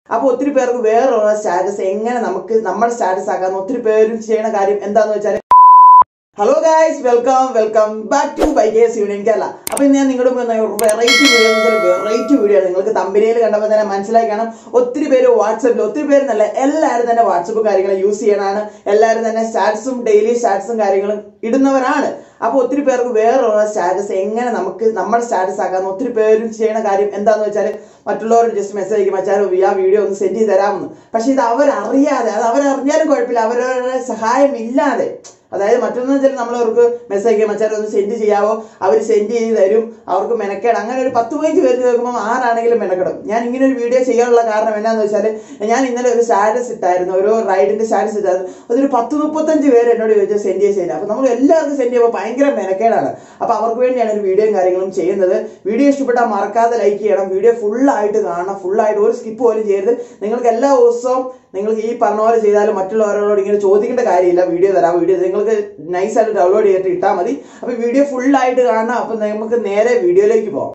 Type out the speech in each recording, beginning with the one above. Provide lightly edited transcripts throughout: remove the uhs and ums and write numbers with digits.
അപ്പോൾ ഒത്തിരി പേർക്ക് വേറൊരു സ്റ്റാറ്റസ് എങ്ങനെ നമ്മുടെ സ്റ്റാറ്റസ് ആക്കാൻ ഒത്തിരി പേരും ചെയ്യുന്ന കാര്യം എന്താണെന്ന് വെച്ചാൽ hello guys, welcome back to bikers union Kerala. അപ്പോൾ ഇന്ന് ഞാൻ നിങ്ങളുടെ വെറൈറ്റി വീഡിയോ എന്ന് വെച്ചാൽ വെറൈറ്റി വീഡിയോ ആണ്. നിങ്ങൾക്ക് തമ്പനിയിൽ കണ്ടപ്പോൾ തന്നെ മനസ്സിലായി കാണും. ഒത്തിരി പേര് വാട്സപ്പിൽ, ഒത്തിരി പേര് നല്ല എല്ലാവരും തന്നെ വാട്സപ്പ് കാര്യങ്ങൾ യൂസ് ചെയ്യണതാണ്. എല്ലാവരും തന്നെ സ്റ്റാറ്റസും ഡെയിലി സ്റ്റാറ്റസും കാര്യങ്ങളും ഇടുന്നവരാണ്. അപ്പോൾ ഒത്തിരി പേർക്ക് വേറൊരു സ്റ്റാറ്റസ് എങ്ങനെ നമ്മുടെ സ്റ്റാറ്റസ് ആക്കാൻ ഒത്തിരി പേരും ചെയ്യുന്ന കാര്യം എന്താണെന്ന് വെച്ചാൽ മറ്റുള്ളവർ ജസ്റ്റ് മെസ്സേജ് അയക്കും, മച്ചാരോ ആ വീഡിയോ ഒന്ന് സെൻഡ് ചെയ്ത് തരാമെന്ന്. പക്ഷെ ഇത് അവരറിയാതെ, അത് അവരറിഞ്ഞാലും കുഴപ്പമില്ല, അവരുടെ സഹായം ഇല്ലാതെ, അതായത് മറ്റൊന്ന് വെച്ചാൽ നമ്മളവർക്ക് മെസ്സേജ് അയക്കും, മച്ചാരോ ഒന്ന് സെൻഡ് ചെയ്യാവോ, അവർ സെൻഡ് ചെയ്ത് തരും, അവർക്ക് മെനക്കേട്. അങ്ങനെ ഒരു 10-15 പേര് നോക്കുമ്പോൾ ആരാണെങ്കിലും മെനക്കെടും. ഞാൻ ഇങ്ങനെ ഒരു വീഡിയോ ചെയ്യാനുള്ള കാരണം എന്നാന്ന് വെച്ചാൽ ഞാൻ ഇന്നലെ ഒരു സ്റ്റാറ്റസ് ഇട്ടായിരുന്നു, ഒരു റൈഡിന്റെ സ്റ്റാറ്റസ് ഇട്ടായിരുന്നു. അതൊരു 10-35 പേര് എന്നോട് ചോദിച്ചാൽ സെൻഡ് ചെയ്യാൻ. അപ്പോൾ നമ്മൾ എല്ലാവർക്കും സെൻഡ് ചെയ്യുമ്പോൾ ഭയങ്കര മെനക്കേടാണ്. അപ്പോൾ അവർക്ക് വേണ്ടിയാണ് ഒരു വീഡിയോയും കാര്യങ്ങളും ചെയ്യുന്നത്. വീഡിയോ ഇഷ്ടപ്പെട്ടാൽ മറക്കാതെ ലൈക്ക് ചെയ്യണം, വീഡിയോ ഫുള്ളായിട്ട് കാണണം, ഫുള്ളായിട്ട് ഒരു സ്കിപ്പ് പോലും ചെയ്യരുത്. നിങ്ങൾക്ക് എല്ലാ ദിവസവും നിങ്ങൾക്ക് ഈ പറഞ്ഞ പോലെ ചെയ്താലും മറ്റുള്ളവരോട് ഇങ്ങനെ ചോദിക്കേണ്ട കാര്യമില്ല. വീഡിയോ തരാം, വീഡിയോ നിങ്ങൾക്ക് നൈസായിട്ട് ഡൗൺലോഡ് ചെയ്തിട്ട് ഇട്ടാൽ മതി. അപ്പോൾ വീഡിയോ ഫുള്ളായിട്ട് കാണണം. അപ്പം നമുക്ക് നേരെ വീഡിയോയിലേക്ക് പോകാം.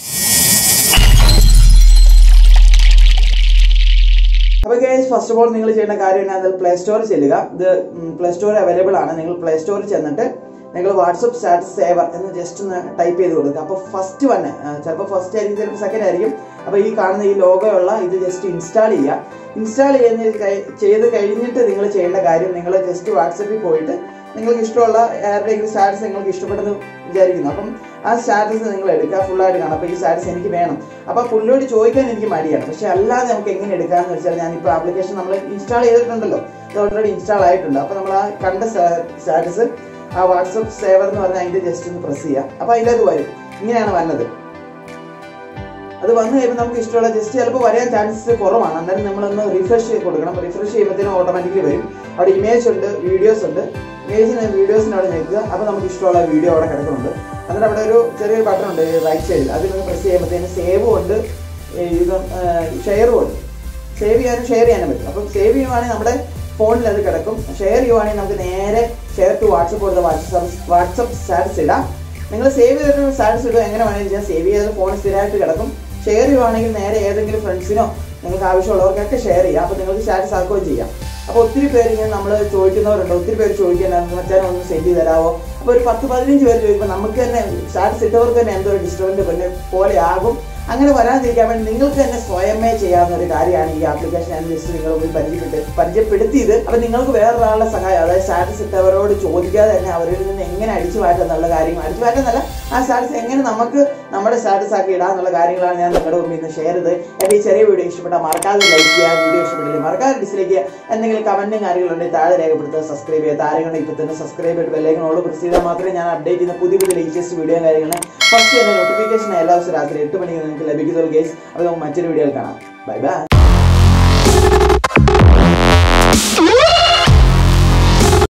അപ്പോൾ ഗൈസ്, ഫസ്റ്റ് ഓഫ് ഓൾ നിങ്ങൾ ചെയ്യേണ്ട കാര്യം എന്നാൽ പ്ലേ സ്റ്റോറിൽ ചെല്ലുക. ഇത് പ്ലേ സ്റ്റോറിൽ അവൈലബിൾ ആണ്. നിങ്ങൾ പ്ലേ സ്റ്റോറിൽ ചെന്നിട്ട് നിങ്ങൾ വാട്സപ്പ് സ്റ്റാറ്റസ് സേവർ എന്ന് ജസ്റ്റ് ഒന്ന് ടൈപ്പ് ചെയ്ത് കൊടുക്കുക. അപ്പോൾ ഫസ്റ്റ് വന്നെ ചിലപ്പോൾ ഫസ്റ്റ് ആയിരിക്കും, ചിലപ്പോൾ സെക്കൻഡ് ആയിരിക്കും. അപ്പോൾ ഈ കാണുന്ന ഈ ലോഗോ ഉള്ള ഇത് ജസ്റ്റ് ഇൻസ്റ്റാൾ ചെയ്യുക. ഇൻസ്റ്റാൾ ചെയ്ത് കഴിഞ്ഞിട്ട് നിങ്ങൾ ചെയ്യേണ്ട കാര്യം, നിങ്ങൾ ജസ്റ്റ് വാട്സപ്പിൽ പോയിട്ട് നിങ്ങൾക്ക് ഇഷ്ടമുള്ള ആരുടെയെങ്കിലും സ്റ്റാറ്റസ് നിങ്ങൾക്ക് ഇഷ്ടപ്പെട്ടെന്ന് വിചാരിക്കുന്നു. അപ്പം ആ സ്റ്റാറ്റസ് നിങ്ങൾ എടുക്കുക, ഫുള്ളായിട്ട് കാണാം. അപ്പോൾ ഈ സ്റ്റാറ്റസ് എനിക്ക് വേണം. അപ്പോൾ പുള്ളിയോട് ചോദിക്കാൻ എനിക്ക് മടിയാണ്. പക്ഷെ അല്ലാതെ നമുക്ക് എങ്ങനെ എടുക്കാമെന്ന് വെച്ചാൽ, ഞാനിപ്പോൾ ആപ്ലിക്കേഷൻ നമ്മൾ ഇൻസ്റ്റാൾ ചെയ്തിട്ടുണ്ടല്ലോ, ഇത് ഓൾറെഡി ഇൻസ്റ്റാൾ ആയിട്ടുണ്ട്. അപ്പോൾ നമ്മൾ ആ കണ്ട സ്റ്റാറ്റസ് ആ വാട്സപ്പ് സേവർ എന്ന് പറഞ്ഞാൽ അതിൻ്റെ ജസ്റ്റ് ഒന്ന് പ്രസ് ചെയ്യുക. അപ്പോൾ അതിലത് വരും. ഇങ്ങനെയാണ് വന്നത്. അത് വന്നു കഴിയുമ്പോൾ നമുക്ക് ഇഷ്ടമുള്ള ജസ്റ്റ് ചിലപ്പോൾ വരാൻ ചാൻസസ് കുറവാണ്. അന്നേരം നമ്മളൊന്ന് റിഫ്രഷ് ചെയ്ത് കൊടുക്കണം. റിഫ്രഷ് ചെയ്യുമ്പോഴത്തേനും ഓട്ടോമാറ്റിക്കലി വരും. അവിടെ ഇമേജ് ഉണ്ട്, വീഡിയോസ് ഉണ്ട്. വീഡിയോസിന് അവിടെ നിൽക്കുക. അപ്പോൾ നമുക്ക് ഇഷ്ടമുള്ള വീഡിയോ അവിടെ കിടക്കുന്നുണ്ട്. എന്നിട്ട് അവിടെ ഒരു ചെറിയൊരു ബട്ടൺ ഉണ്ട് റൈറ്റ് സൈഡിൽ. അതിനൊന്ന് പ്രസ് ചെയ്യുമ്പോഴത്തേനും സേവും ഉണ്ട്, ഇത് ഷെയറും ഉണ്ട്. സേവ് ചെയ്യാനും ഷെയർ ചെയ്യാനും പറ്റും. അപ്പം സേവ് ചെയ്യുവാണെങ്കിൽ നമ്മുടെ ഫോണിൽ അത് കിടക്കും. ഷെയർ ചെയ്യുവാണെങ്കിൽ നമുക്ക് നേരെ ഷെയർ ടു വാട്സപ്പ് കൊടുത്ത വാട്സപ്പ് സ്റ്റാറ്റസ് ഇടാം. നിങ്ങൾ സേവ് ചെയ്തിട്ട് സ്റ്റാറ്റസ് ഇടുക എങ്ങനെ വേണമെങ്കിൽ ചെയ്യാം. സേവ് ചെയ്ത് ഫോണിൽ സ്ഥിരമായിട്ട് കിടക്കും. ഷെയർ ചെയ്യുവാണെങ്കിൽ നേരെ ഏതെങ്കിലും ഫ്രണ്ട്സിനോ നിങ്ങൾക്ക് ആവശ്യമുള്ളവർക്കൊക്കെ ഷെയർ ചെയ്യാം. അപ്പോൾ നിങ്ങൾക്ക് സ്റ്റാറ്റസ് ആക്കുകയും ചെയ്യാം. അപ്പോൾ ഒത്തിരി പേര് ഇങ്ങനെ നമ്മൾ ചോദിക്കുന്നവരുണ്ട്, ഒത്തിരി പേര് ചോദിക്കാനാണ് മച്ചാൻ ഒന്ന് സെൻഡ് ചെയ്ത് തരാമോ. അപ്പോൾ ഒരു 10-15 പേര് ചോദിക്കുമ്പോൾ നമുക്ക് തന്നെ സ്റ്റാറ്റസ് ഇട്ടവർക്ക് തന്നെ എന്തോ ഒരു ഡിസ്റ്റർബൻറ്റ് പോലെ ആകും. അങ്ങനെ വരാതിരിക്കാൻ വേണ്ടി നിങ്ങൾക്ക് തന്നെ സ്വയമേ ചെയ്യാവുന്ന ഒരു കാര്യമാണ് ഈ ആപ്ലിക്കേഷൻ. ഞാൻ ജസ്റ്റ് നിങ്ങളെ പരിചയപ്പെടുത്തിയത്. അപ്പം നിങ്ങൾക്ക് വേറൊരാളുടെ സഹായം, അതായത് സ്റ്റാറ്റസ് ഇട്ടവരോട് ചോദിക്കാതെ തന്നെ അവരിൽ നിന്ന് എങ്ങനെ അടിച്ചു മാറ്റാന്നുള്ള കാര്യങ്ങൾ, അടിച്ചു മാറ്റാന്നല്ല, ആ സ്റ്റാറ്റസ് എങ്ങനെ നമുക്ക് നമ്മുടെ സ്റ്റാറ്റസ് ആക്കി ഇടാന്നുള്ള കാര്യങ്ങളാണ് ഞാൻ നിങ്ങളുടെ മുമ്പിൽ നിന്ന് ഷെയർ ചെയ്ത്. എൻ്റെ ഈ ചെറിയ വീഡിയോ ഇഷ്ടപ്പെട്ടാൽ മറക്കാതെ ലൈക്ക് ചെയ്യുക, വീഡിയോ ഇഷ്ടപ്പെട്ടില്ല മറക്കാതെ ഡിസ്ലൈക്ക് ചെയ്യുക. എന്തെങ്കിലും കമൻറ്റും കാര്യങ്ങളുണ്ടെങ്കിൽ താഴെ രേഖപ്പെടുത്തുക. സബ്സ്ക്രൈബ് ചെയ്യുക. താരങ്ങൾ ഇപ്പോൾ തന്നെ സബ്സ്ക്രൈബ് ചെയ്ത് ബെല്ലൈക്കനോട് പ്രസ് ചെയ്താൽ മാത്രമേ ഞാൻ അപ്ഡേറ്റ് ചെയ്യുന്ന പുതിയ ലേറ്റസ്റ്റ് വീഡിയോ കാര്യങ്ങളും ഫസ്റ്റ് തന്നെ നോട്ടിഫിക്കേഷൻ എല്ലാ ദിവസവും രാത്രി 8 മണിക്ക് നിങ്ങൾക്ക് ലഭിക്കുന്നുള്ളൂ ഗൈസ്. അപ്പോൾ നമുക്ക് മറ്റൊരു വീഡിയോയിൽ കാണാം. Bye by.